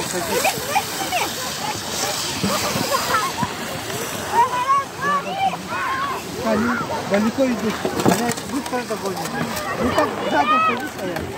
Они далеко идут. Они быстро догонят. Ну так задом садись, а я.